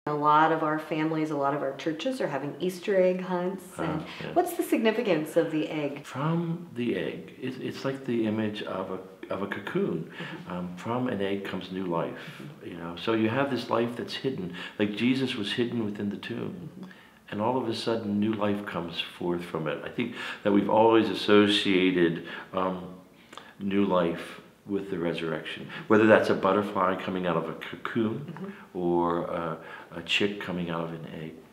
A lot of our families, a lot of our churches are having Easter egg hunts. And Yeah. what's the significance of the egg? From the egg, it's like the image of a cocoon. From an egg comes new life, you know. So you have this life that's hidden, like Jesus was hidden within the tomb. And all of a sudden, new life comes forth from it. I think that we've always associated new life with the resurrection, whether that's a butterfly coming out of a cocoon or a chick coming out of an egg.